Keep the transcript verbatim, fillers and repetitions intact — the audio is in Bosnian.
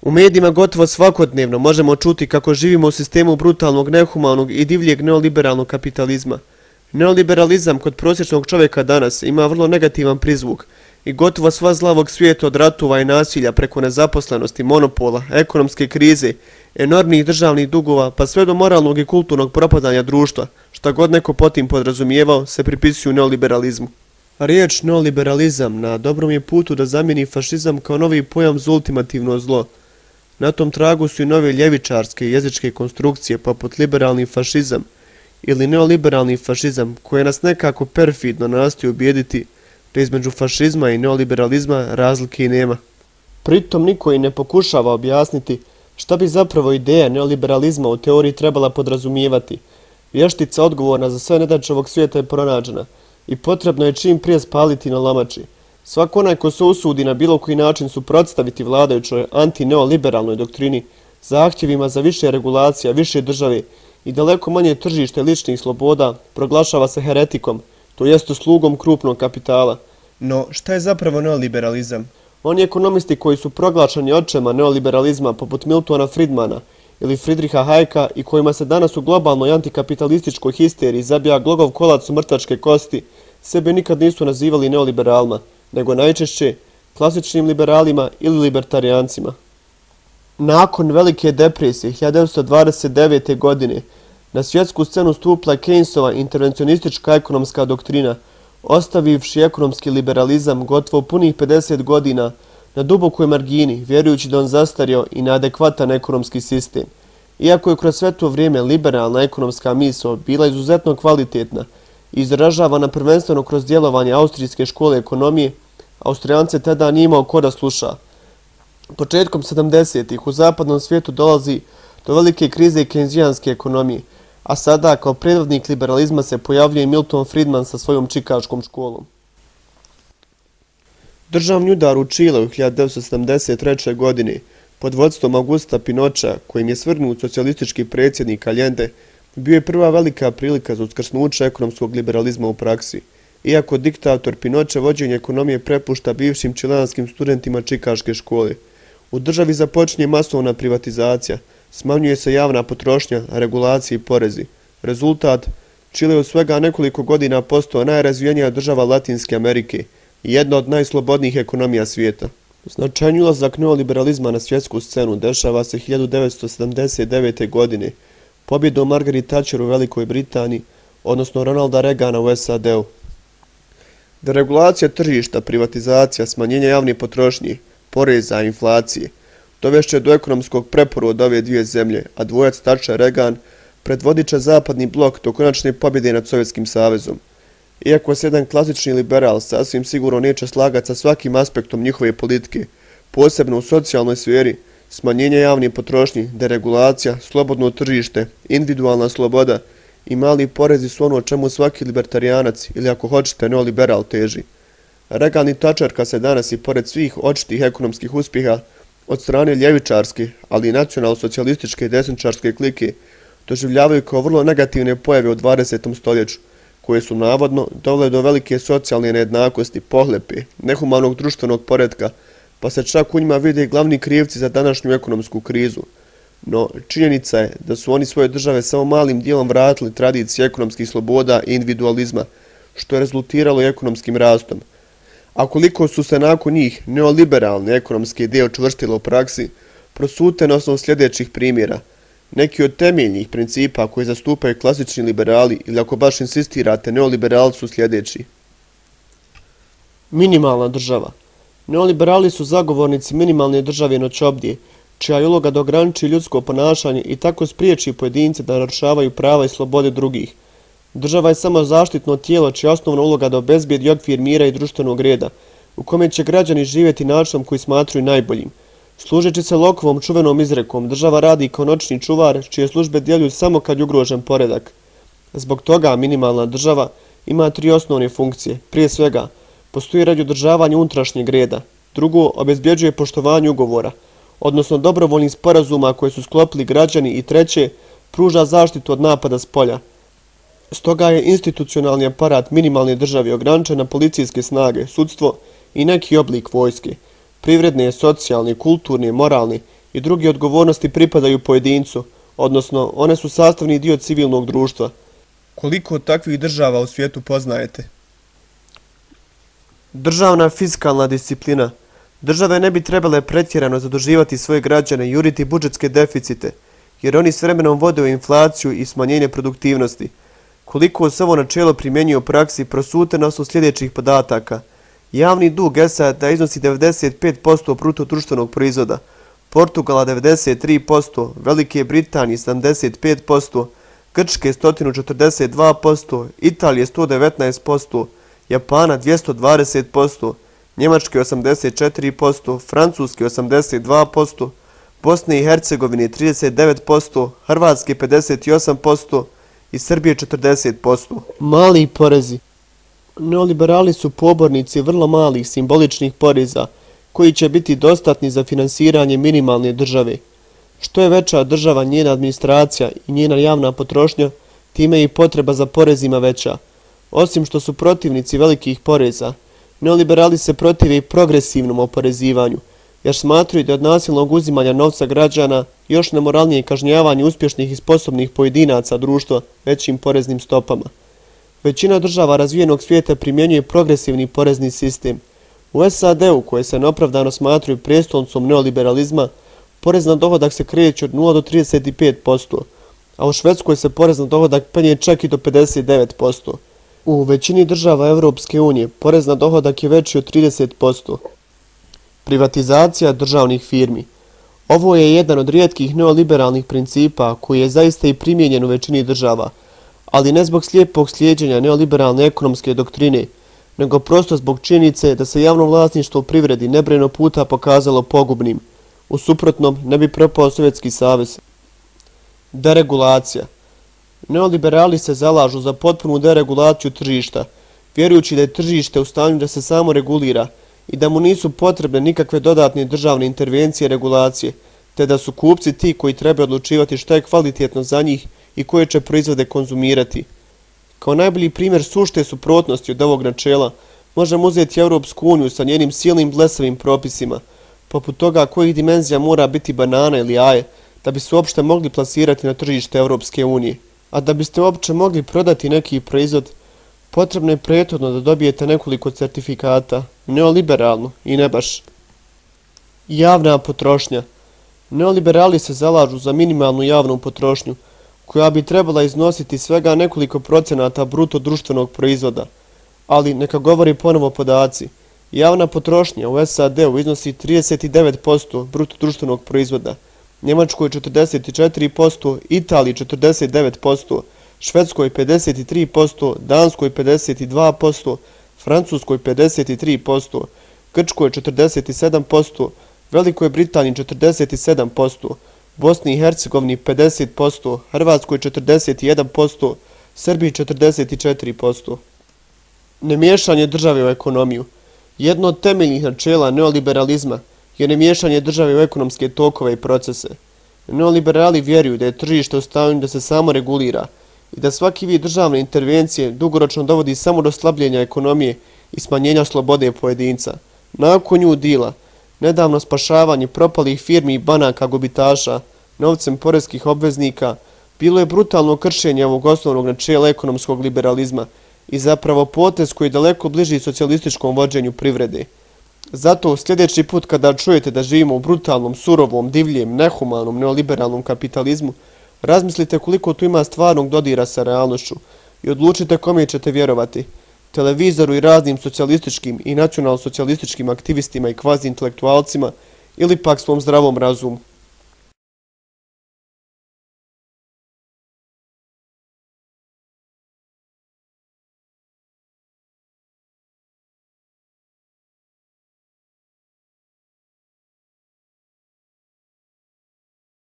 U medijima gotovo svakodnevno možemo čuti kako živimo u sistemu brutalnog, nehumanog i divljeg neoliberalnog kapitalizma. Neoliberalizam kod prosječnog čovjeka danas ima vrlo negativan prizvuk i gotovo sva zla ovog svijeta od ratova i nasilja preko nezaposlenosti, monopola, ekonomske krize, enormnih državnih dugova pa sve do moralnog i kulturnog propadanja društva, šta god neko potim podrazumijevao, se pripisuju neoliberalizmu. Riječ neoliberalizam na dobrom je putu da zamijeni fašizam kao novi pojam za ultimativno zlo. Na tom tragu su i nove ljevičarske jezičke konstrukcije poput liberalni fašizam ili neoliberalni fašizam koje nas nekako perfidno nastoji ubijediti da između fašizma i neoliberalizma razlike i nema. Pritom niko i ne pokušava objasniti šta bi zapravo ideja neoliberalizma u teoriji trebala podrazumijevati. Vještica odgovorna za sve nedaće ovog svijeta je pronađena i potrebno je čim prije spaliti na lamači. Svako onaj ko se usudi na bilo koji način suprotstaviti vladajućoj antineoliberalnoj doktrini, zahtjevima za više regulacija, više države i daleko manje tržište ličnih sloboda, proglašava se heretikom, to jest slugom krupnog kapitala. No, šta je zapravo neoliberalizam? Oni ekonomisti koji su proglašeni očema neoliberalizma poput Miltona Friedmana ili Friedricha Hayeka i kojima se danas u globalnoj antikapitalističkoj histeriji zabija glogov kolac u mrtvačke kosti, sebe nikad nisu nazivali neoliberalima, nego najčešće klasičnim liberalima ili libertarijancima. Nakon Velike depresije hiljadu devetsto dvadeset devete. godine na svjetsku scenu stupila je Keynesova intervencionistička ekonomska doktrina, ostavivši ekonomski liberalizam gotovo punih pedeset godina na dubokoj margini, vjerujući da on zastario i na adekvatan ekonomski sistem. Iako je kroz sve to vrijeme liberalna ekonomska misao bila izuzetno kvalitetna i izražavana prvenstveno kroz djelovanje Austrijske škole ekonomije, Austrijance tada nije imao ko da sluša. Početkom sedamdesetih u zapadnom svijetu dolazi do velike krize keynesijanske ekonomije, a sada kao predvodnik liberalizma se pojavljuje Milton Friedman sa svojom čikaškom školom. Državni udar u Čileu hiljadu devetsto sedamdeset treće. godine pod vodstvom Augusta Pinocha, kojim je svrgnut socijalistički predsjednik Allende, bio je prva velika prilika za uskrsnuće ekonomskog liberalizma u praksi. Iako diktator Pinoche vođenje ekonomije prepušta bivšim čileanskim studentima čikaške škole. U državi započinje masovna privatizacija, smanjuje se javna potrošnja, regulacije i porezi. Rezultat, Čile je u svega nekoliko godina postao najrazvijenija država Latinske Amerike i jedna od najslobodnijih ekonomija svijeta. Značajni ulazak neoliberalizma na svjetsku scenu dešava se hiljadu devetsto sedamdeset devete. godine pobjedom Margaret Thatcher u Velikoj Britaniji, odnosno Ronalda Reagana u S A D-u. Deregulacija tržišta, privatizacija, smanjenje javne potrošnje, poreza i inflacije dovešće do ekonomskog preporoda ove dvije zemlje, a dvojac Thatcher-Reagan predvodit će zapadni blok do konačne pobjede nad Sovjetskim savezom. Iako se jedan klasični liberal sasvim sigurno neće slagati sa svakim aspektom njihove politike, posebno u socijalnoj sferi, smanjenje javne potrošnje, deregulacija, slobodno tržište, individualna sloboda i mali porezi su ono čemu svaki libertarijanac ili ako hoćete neoliberal teži. Reagan i Thatcherka se danas i pored svih očitih ekonomskih uspjeha od strane ljevičarske, ali i nacionalno-socijalističke i desničarske klike doživljavaju kao vrlo negativne pojave u dvadesetom stoljeću, koje su navodno dovele do velike socijalne nejednakosti, pohlepe, nehumanog društvenog poretka, pa se čak u njima vide glavni krivci za današnju ekonomsku krizu. No, činjenica je da su oni svoje države samo malim dijelom vratili tradiciji ekonomskih sloboda i individualizma, što je rezultiralo i ekonomskim rastom. A koliko su se nakon njih neoliberalne ekonomske ideje učvrstile u praksi, prosute na osnovu sljedećih primjera. Neki od temeljnih principa koje zastupaju klasični liberali ili ako baš insistirate neoliberali su sljedeći. Minimalna država. Neoliberali su zagovornici minimalne države noćobdije, čija je uloga da ograniči ljudsko ponašanje i tako spriječi pojedince da narušavaju prava i slobode drugih. Država je samo zaštitno tijelo čija je osnovna uloga da obezbijedi okvir mira i društvenog reda, u kome će građani živjeti načinom koji smatraju najboljim. Služeći se Lockeovom čuvenom izrekom, država radi kao noćni čuvar, čije službe djeluju samo kad je ugrožen poredak. Zbog toga minimalna država ima tri osnovne funkcije. Prije svega, postoji radi održavanja unutrašnjeg reda. Drugo, obezbjeđuje poštovanje ugovora, odnosno dobrovoljnih sporazuma koje su sklopili građani i treće, pruža zaštitu od napada s polja. Stoga je institucionalni aparat minimalne države ograničen na policijske snage, sudstvo i neki oblik vojske. Privredne, socijalne, kulturne, moralne i druge odgovornosti pripadaju pojedincu, odnosno one su sastavni dio civilnog društva. Koliko takvih država u svijetu poznajete? Državna fiskalna disciplina. Države ne bi trebale pretjerano zaduživati svoje građane i juriti budžetske deficite, jer oni s vremenom vode u inflaciju i smanjenje produktivnosti. Koliko se ovo načelo primjenjuje u praksi prosute na osnovu sljedećih podataka. Javni dug S A D iznosi devedeset pet posto bruto društvenog proizvoda, Portugala devedeset tri posto, Velike Britanije sedamdeset pet posto, Grčke sto četrdeset dva posto, Italije sto devetnaest posto, Japana dvjesto dvadeset posto, Njemačke osamdeset četiri posto, Francuske osamdeset dva posto, Bosne i Hercegovine trideset devet posto, Hrvatske pedeset osam posto i Srbije četrdeset posto. Mali porezi. Neoliberali su pobornici vrlo malih simboličnih poreza koji će biti dostatni za finansiranje minimalne države. Što je veća država, njena administracija i njena javna potrošnja, time je i potreba za porezima veća. Osim što su protivnici velikih poreza, neoliberali se protive i progresivnom oporezivanju, jer smatraju da od nasilnog uzimanja novca građana još nemoralnije kažnjavanje uspješnih i sposobnih pojedinaca društva većim poreznim stopama. Većina država razvijenog svijeta primjenjuje progresivni porezni sistem. U S A D-u, koje se neopravdano smatruju prijestolnicom neoliberalizma, porez na dohodak se kreće od nula do trideset pet posto, a u Švedskoj se porez na dohodak penje čak i do pedeset devet posto. U većini država Evropske unije porez na dohodak je veći od trideset posto. Privatizacija državnih firmi. Ovo je jedan od rijetkih neoliberalnih principa koji je zaista i primijenjen u većini država, ali ne zbog slijepog slijeđenja neoliberalne ekonomske doktrine, nego prosto zbog činjenice da se javno vlasništvo u privredi nebrojeno puta pokazalo pogubnim. U suprotnom ne bi propao Sovjetski savez. Deregulacija. Neoliberali se zalažu za potpunu deregulaciju tržišta, vjerujući da je tržište u stanju da se samo regulira i da mu nisu potrebne nikakve dodatne državne intervencije i regulacije, te da su kupci ti koji treba odlučivati što je kvalitetno za njih i koje će proizvode konzumirati. Kao najbolji primjer sušte suprotnosti od ovog načela možemo uzeti Europsku uniju sa njenim silnim blesavim propisima, poput toga kojih dimenzija mora biti banana ili jaje, da bi se uopšte mogli plasirati na tržište Europske unije. A da biste uopće mogli prodati neki proizvod, potrebno je prethodno da dobijete nekoliko certifikata, neoliberalno i ne baš. Javna potrošnja. Neoliberali se zalažu za minimalnu javnu potrošnju, koja bi trebala iznositi svega nekoliko procenata bruto društvenog proizvoda, ali neka govori ponovo podaci. Javna potrošnja u S A D-u iznosi trideset devet posto bruto društvenog proizvoda, Njemačkoj četrdeset četiri posto, Italiji četrdeset devet posto, Švedskoj pedeset tri posto, Danskoj pedeset dva posto, Francuskoj pedeset tri posto, Grčkoj četrdeset sedam posto, Velikoj Britaniji četrdeset sedam posto, Bosni i Hercegovini pedeset posto, Hrvatskoj četrdeset jedan posto, Srbiji četrdeset četiri posto. Nemiješanje države u ekonomiju. Jedno od temeljnih načela neoliberalizma je nemiješanje države u ekonomske tokove i procese. Neoliberali vjeruju da je tržište u stanju da se samo regulira i da svaki vid državne intervencije dugoročno dovodi samo do slabljenja ekonomije i smanjenja slobode pojedinca. Nakon New Deala, nedavno spašavanje propalih firmi i banaka gubitaša novcem poreskih obveznika bilo je brutalno kršenje ovog osnovnog načela ekonomskog liberalizma i zapravo potez koji je daleko bliži socijalističkom vođenju privrede. Zato sljedeći put kada čujete da živimo u brutalnom, surovom, divljem, nehumanom, neoliberalnom kapitalizmu, razmislite koliko tu ima stvarnog dodira sa realnošću i odlučite kome ćete vjerovati, televizoru i raznim socijalističkim i nacionalno-socijalističkim aktivistima i kvazi-intelektualcima ili pak svom zdravom razumu.